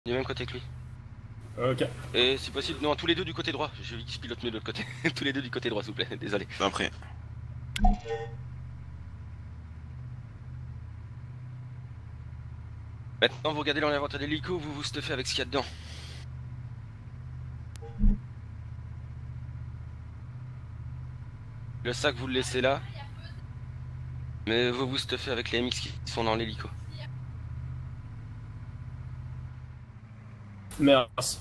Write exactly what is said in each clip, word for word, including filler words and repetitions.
Du même côté que lui. Ok. Et si possible, non, tous les deux du côté droit. Je vais pilote mieux de l'autre côté. Tous les deux du côté droit, s'il vous plaît. Désolé. Après. Maintenant, vous regardez dans l'inventaire de l'hélico, vous vous stuffez avec ce qu'il y a dedans. Le sac, vous le laissez là. Mais vous vous stuffez avec les M X qui sont dans l'hélico. Merci.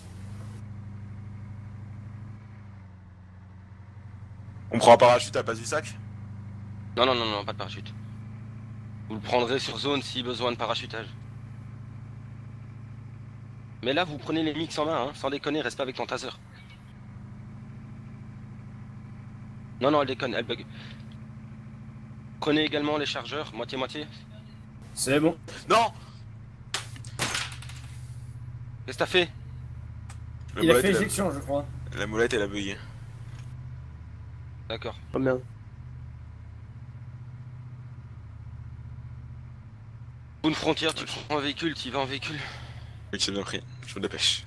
On prend un parachute à la place du sac? Non, non, non, non, pas de parachute. Vous le prendrez sur zone si besoin de parachutage. Mais là, vous prenez les mix en main, hein, sans déconner, reste pas avec ton taser. Non, non, elle déconne, elle bug. Prenez également les chargeurs, moitié-moitié. C'est bon. Non! Qu'est-ce que t'as fait? La Il a molette, fait elle éjection, je crois. La molette, elle a bugué. D'accord. Oh merde. Pour une frontière, tu prends un véhicule, tu y vas en véhicule. Oui, c'est bien pris. Je me dépêche.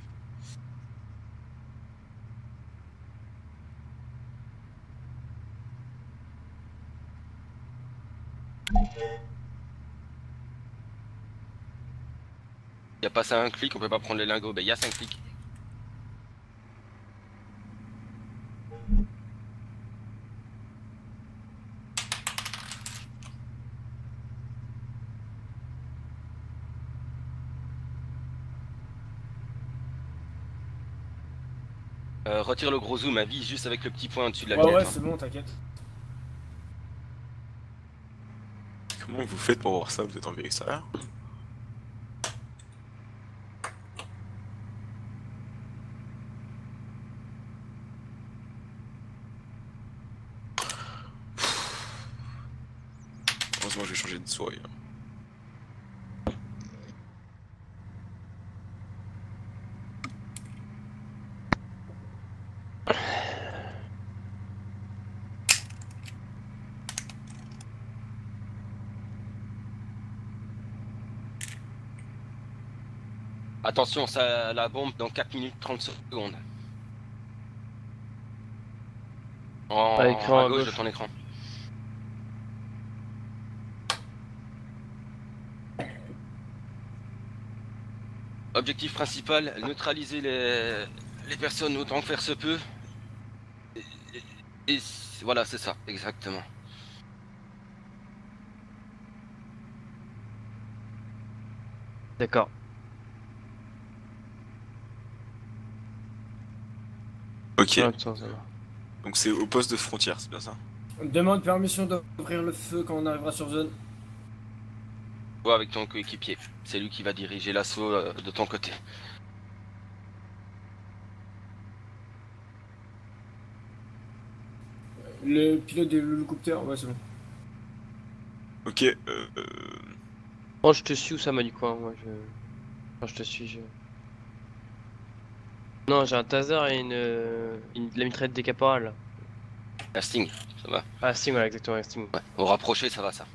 Y a pas ça un clic, on peut pas prendre les lingots. Ben y a cinq clics. Euh, retire le gros zoom, avise juste avec le petit point au-dessus de la Ouais, lunette. ouais, hein. c'est bon, t'inquiète. Comment vous faites pour voir ça? Vous êtes en vue extérieure? Heureusement, je vais changer de souris. Attention, ça la bombe dans quatre minutes trente secondes. En À l'écran à à gauche de gauche. ton écran. Objectif principal, neutraliser les, les personnes autant que faire se peut. Et, et- et voilà, c'est ça, exactement. D'accord. Ok, Ouais, ça, ça va. donc c'est au poste de frontière, c'est bien ça? Demande permission d'ouvrir le feu quand on arrivera sur zone. Vois avec ton coéquipier, c'est lui qui va diriger l'assaut euh, de ton côté. Le pilote de l'hélicoptère, ouais, c'est bon. Ok, euh... euh, Oh, je te suis Oussama du coin, moi je. Enfin, je te suis, je. Non, j'ai un taser et une. une... la mitraillette des caporales. La Sting, ça va. Ah, Sting, voilà, exactement, la Sting. Ouais, au rapproché, ça va ça.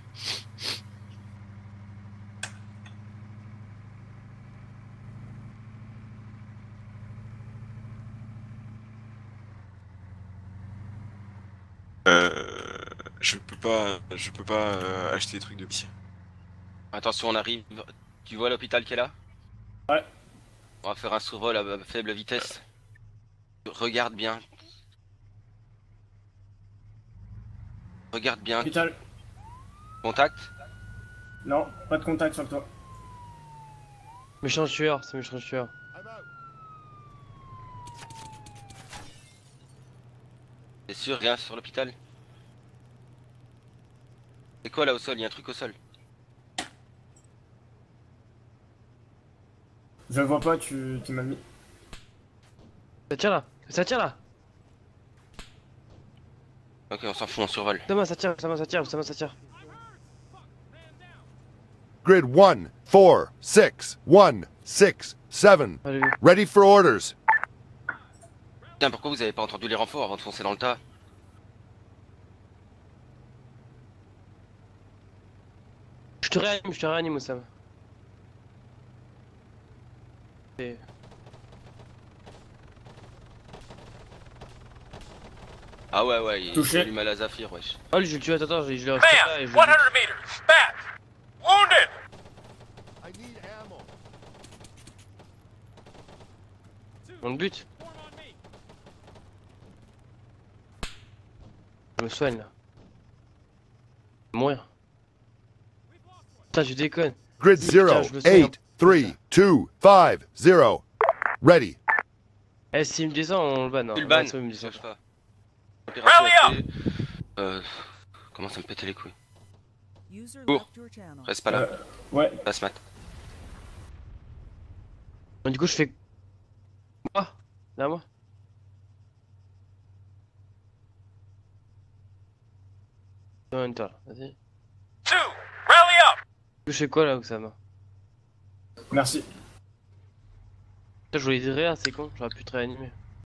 euh... Je peux pas... Je peux pas euh, acheter des trucs de psy. Attention, on arrive. Tu vois l'hôpital qui est là? Ouais. On va faire un survol à faible vitesse. Regarde bien. Regarde bien. Hôpital. Contact. Non, pas de contact sur toi. Méchant tueur, c'est méchant tueur. T'es sûr, rien sur l'hôpital? C'est quoi là au sol? Il y a un truc au sol. Je le vois pas, tu, tu m'as mis. Ça tire là, ça tire là. Ok, on s'en fout, on survole. Oussama, ça tire, Oussama, ça tire, Oussama, ça tire. Grid one, four, six, one, six, seven. Allez, Ready for orders. Putain, pourquoi vous avez pas entendu les renforts avant de foncer dans le tas? je te réanime, je te réanime Oussama. Et- Ah ouais, ouais, il Touché. a du mal à Zafir, wesh. Ah lui je le tue, attends, attends, je je l'ai Man, resté et je one le hundred meters. Back. Wounded. I need ammo. On le bute. Je me soigne là. Mourir. Putain, je déconne. Grid zero, je me souviens. eight, three, two, five, zero. Ready. Eh, s'il me descend, on le banne. Hein. Tu le ban, Ouais, ça, il me descend. cherche pas. Rally Opération été, euh... Comment ça me pétait les couilles. User Cours. left your channel. Reste pas là, Euh, ouais. passe mat. Donc, du coup, je fais. Moi Là, moi Non, toi, là, vas-y. Two. Rally up. Je fais quoi là, Oussama? Merci. Putain, je voulais dire rien, c'est con, j'aurais pu te réanimer.